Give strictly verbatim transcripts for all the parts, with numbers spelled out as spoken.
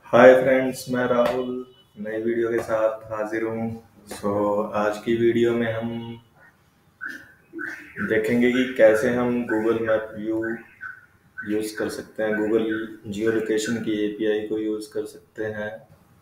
Hi friends, मैं राहुल नई video के साथ हाजिर हूँ। सो आज की वीडियो में हम देखेंगे कि कैसे हम गूगल मैप व्यू यूज़ कर सकते हैं, गूगल जियो लोकेशन की एपीआई को यूज़ कर सकते हैं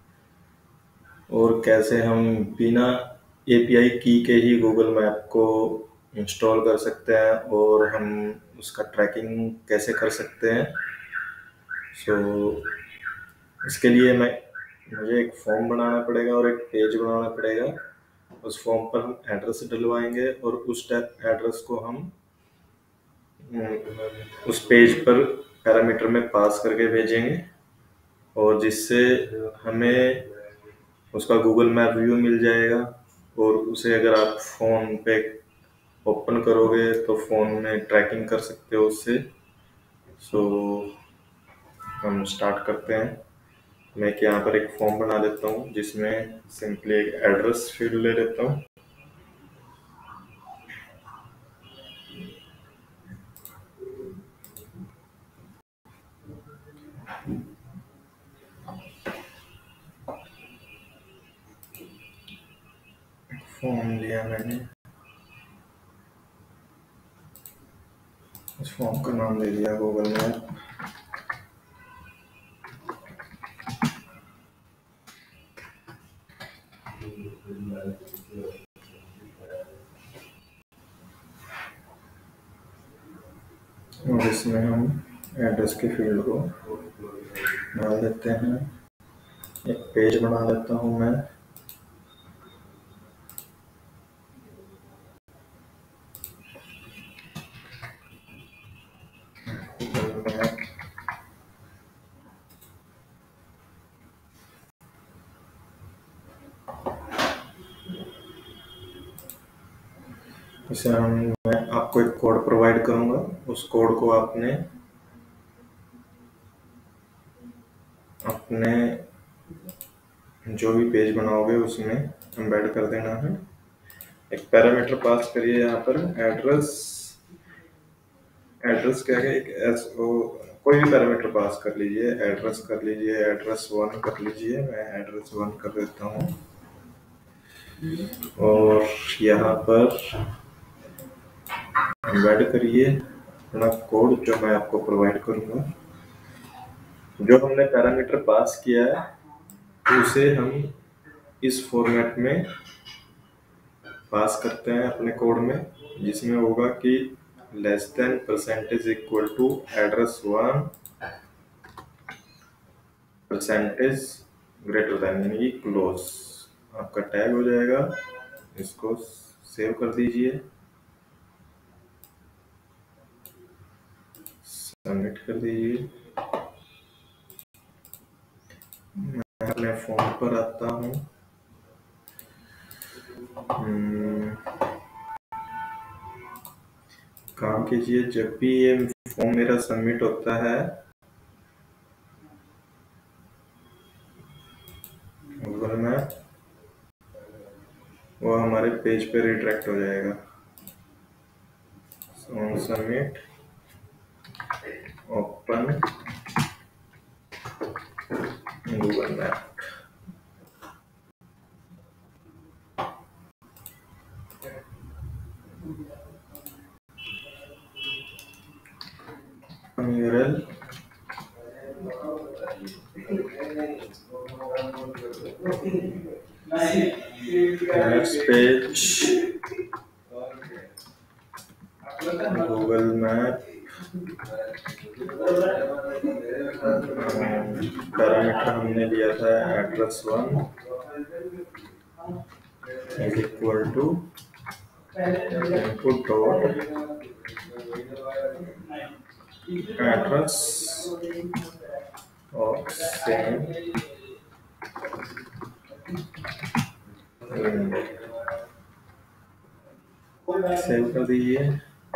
और कैसे हम बिना एपीआई की के ही गूगल मैप को इंस्टॉल कर सकते हैं और हम उसका ट्रैकिंग कैसे कर सकते हैं। सो इसके लिए मैं मुझे एक फॉर्म बनाना पड़ेगा और एक पेज बनाना पड़ेगा। उस फॉर्म पर हम एड्रेस डलवाएंगे और उस एड्रेस को हम उस पेज पर पैरामीटर में पास करके भेजेंगे और जिससे हमें उसका गूगल मैप व्यू मिल जाएगा। और उसे अगर आप फ़ोन पे ओपन करोगे तो फ़ोन में ट्रैकिंग कर सकते हो उससे। सो हम स्टार्ट करते हैं। मैं यहाँ पर एक फॉर्म बना देता हूँ जिसमें सिंपली एक एड्रेस फील्ड ले लेता हूँ। फॉर्म लिया मैंने, इस फॉर्म का नाम दे दिया गूगल मैप। और इसमें हम एड्रेस के फील्ड को डाल देते हैं। एक पेज बना देता हूँ मैं। गूगल मैप इसे हम मैं आपको एक कोड प्रोवाइड करूँगा। उस कोड को आपने अपने जो भी पेज बनाओगे उसमें एम्बेड कर देना है। एक पैरामीटर पास करिए यहाँ पर, एड्रेस एड्रेस क्या है, एक एस ओ कोई भी पैरामीटर पास कर लीजिए। एड्रेस कर लीजिए, एड्रेस वन कर लीजिए। मैं एड्रेस वन कर देता हूँ और यहाँ पर एम्बेड करिए अपना कोड जो मैं आपको प्रोवाइड करूँगा। जो हमने पैरामीटर पास किया है उसे हम इस फॉर्मेट में पास करते हैं अपने कोड में, जिसमें होगा कि less than percentage equal to address one percentage greater than, यानी क्लोज आपका टैग हो जाएगा। इसको सेव कर दीजिए, सबमिट कर दीजिए। मैं अपने फॉर्म पर आता हूँ। काम कीजिए, जब भी ये फॉर्म मेरा सबमिट होता है गूगल मैप, वो हमारे पेज पे रिडायरेक्ट हो जाएगा। Submit, open Google map. URL next page, Google map, parameter हमने लिया था address one is equal to input dot address और सेम सेव कर दीजिए।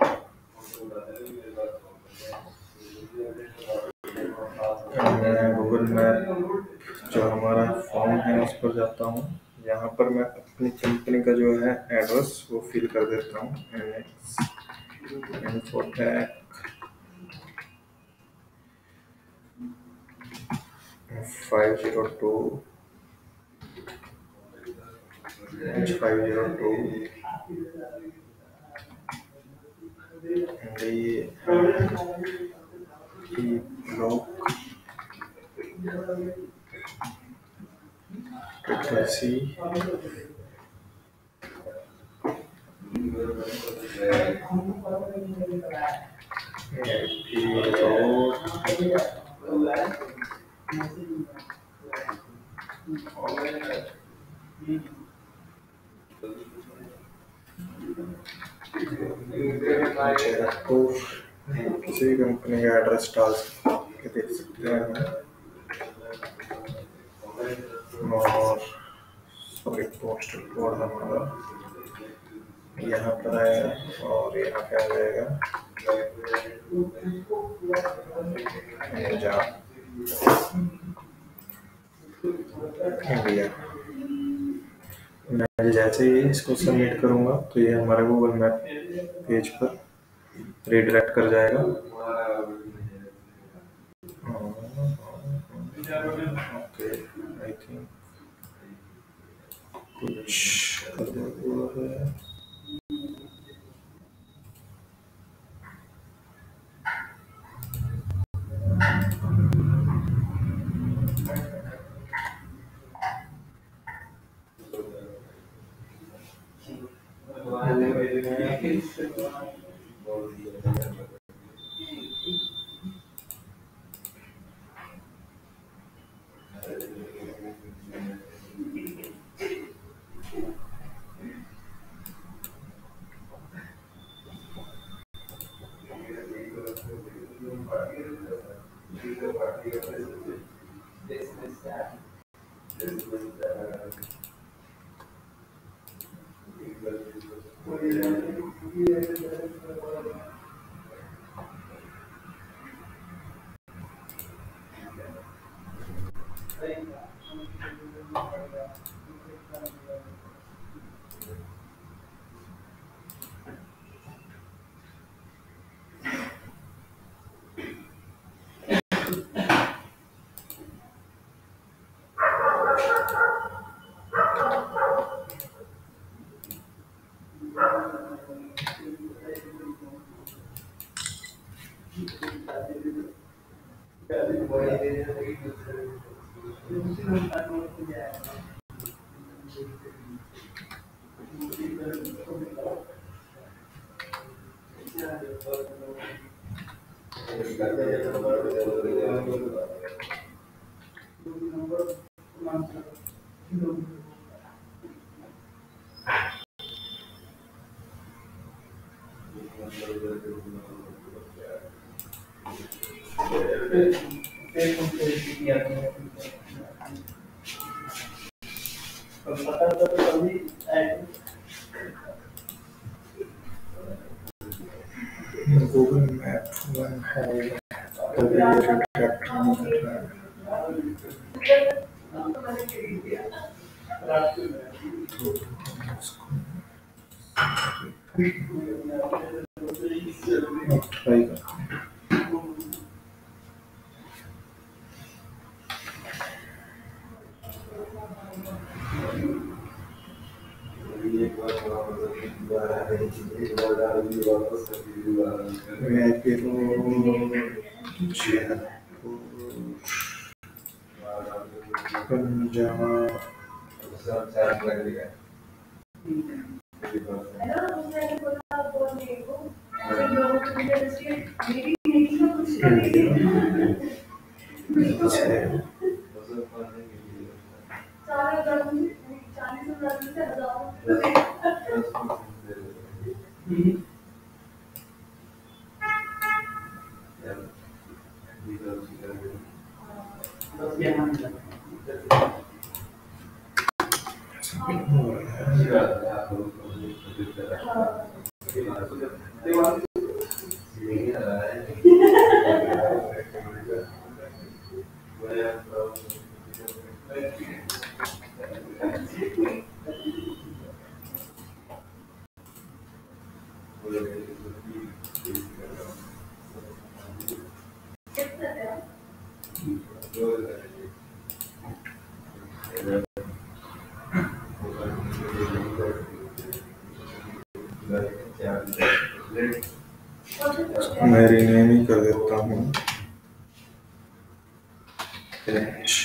मैं गूगल मैप जो हमारा फॉर्म है उस पर जाता हूँ। यहाँ पर मैं अपनी कंपनी का जो है एड्रेस वो फिल कर देता हूँ। Five zero two H five zero two and the block triple C किसी भी कंपनी का एड्रेस डाल के देख सकते हैं और सॉरी पोस्टल कोड हमारा यहाँ पर आएगा और यहाँ पे आ जाएगा इंडिया। मैं जैसे ही इसको सबमिट करूँगा तो ये हमारे गूगल मैप पेज पर रीडायरेक्ट कर जाएगा। ओके आई थिंक कुछ हुआ है। गूगल मैप वन है मैं रीनेम ही कर देता हूँ finish.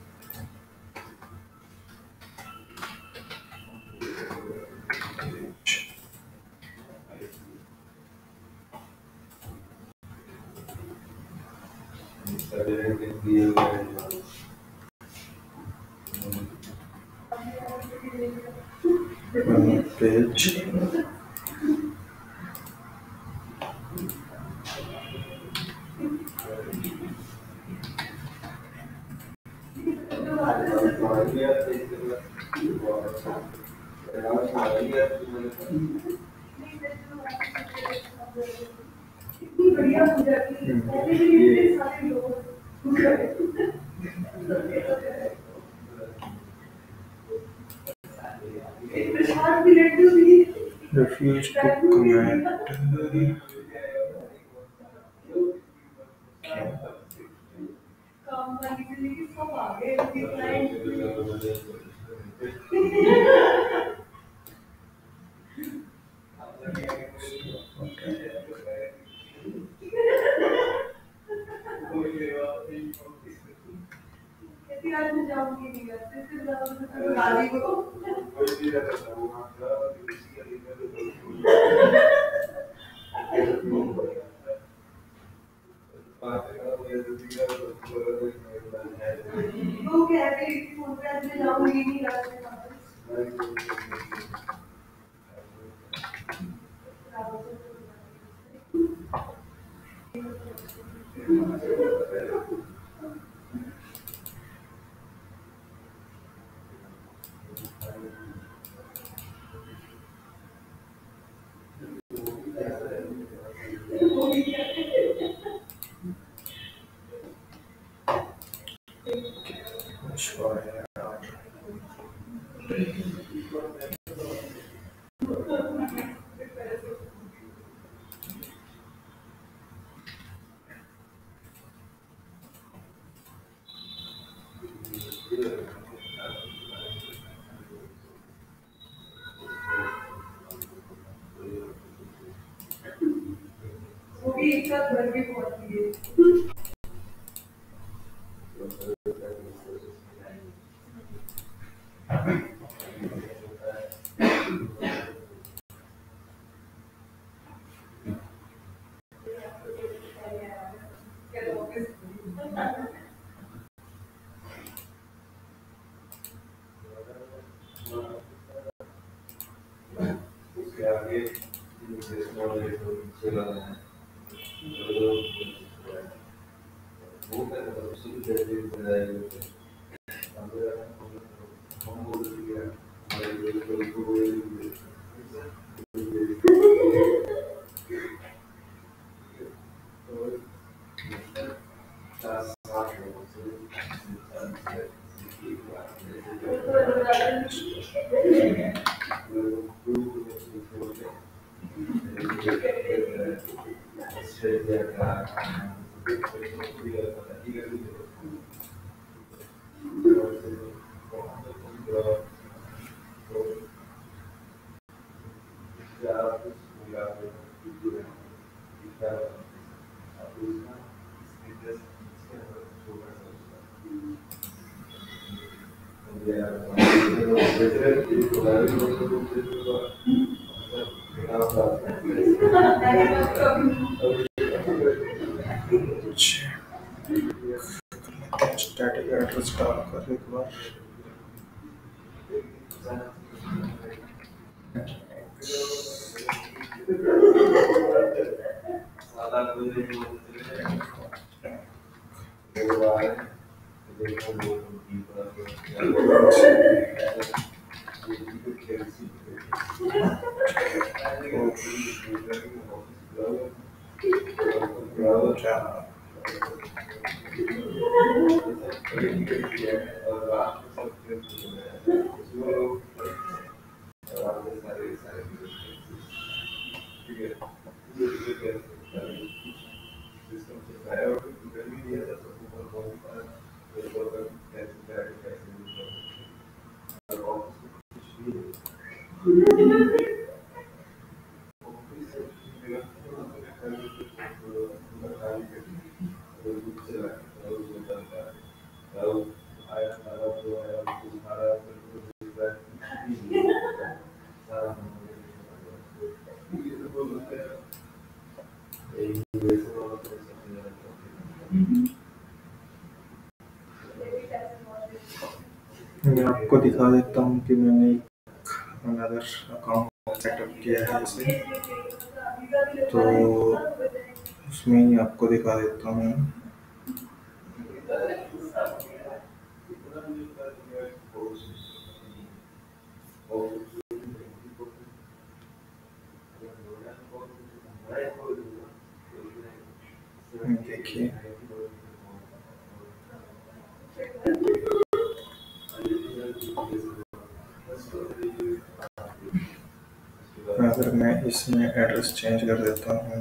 Page refuse to connect. Static address डाल कर एक बार मैं आपको दिखा देता हूँ कि मैंने अनदर अकाउंट सेटअप किया है इसे, तो उसमें ही आपको दिखा देता हूँ। देखिए, अगर मैं इसमें एड्रेस चेंज कर देता हूँ,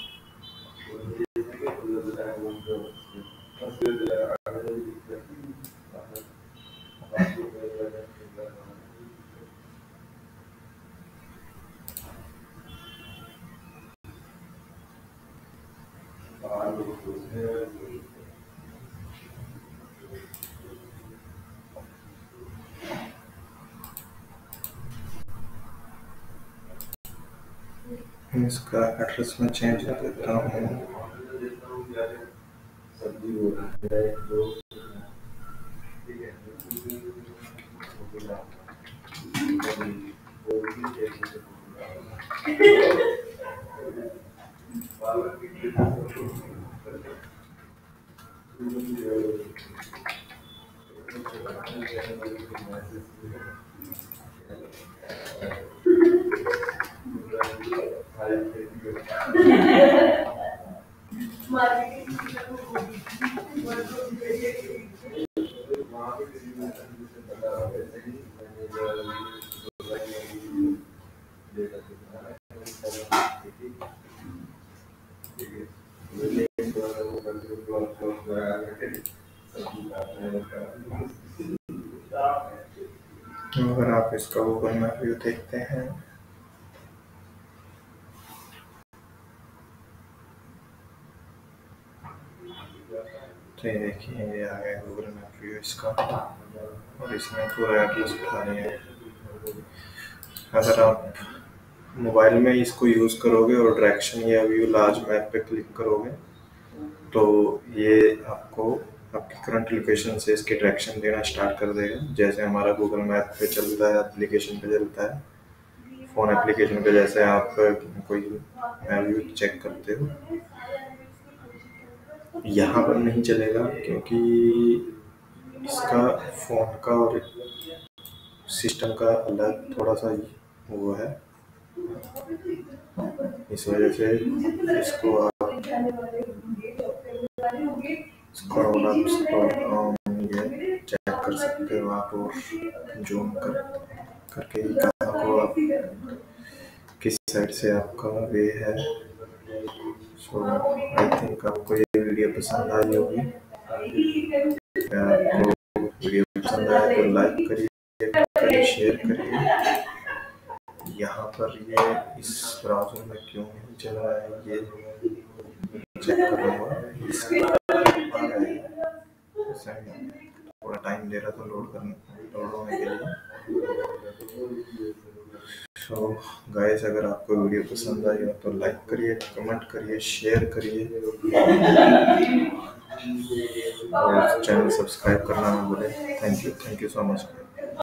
इसका एड्रेस में चेंज कर देता हूँ। अगर आप इसका गूगल मैप व्यू देखते हैं, तो ये देखिए, ये आ गया गूगल मैप व्यू इसका, और इसमें पूरा एड्रेस उठा लिया है। अगर आप मोबाइल में इसको यूज़ करोगे और डायरेक्शन या व्यू लार्ज मैप पे क्लिक करोगे, तो ये आपको आपकी करंट लोकेशन से इसके डायरेक्शन देना स्टार्ट कर देगा। जैसे हमारा गूगल मैप पे चलता है, एप्लीकेशन पे चलता है, फ़ोन एप्लीकेशन पे जैसे आप कोई व्यू चेक करते हो, यहाँ पर नहीं चलेगा, क्योंकि इसका फ़ोन का और सिस्टम का अलग थोड़ा सा वो है, इस वजह से इसको आप स्क्रॉल अप स्क्रॉल डाउन ये चेक कर सकते हो आप, और जूम कर करके कहाँ को आप किस साइड से आपका वे है। सो आई थिंक आपको ये वीडियो पसंद आई होगी। अगर आपको वीडियो पसंद आए तो लाइक करिए, करिए शेयर करिए। यहाँ पर ये इस ब्राउज़र में क्यों नहीं चल रहा है ये चेक करूँगा। थोड़ा टाइम दे रहा था लोड करने लोड होने के लिए। सो गाइस, अगर आपको वीडियो पसंद आई हो तो लाइक करिए, कमेंट करिए, शेयर करिए, और चैनल सब्सक्राइब करना ना भूलें। Thank you thank you so much.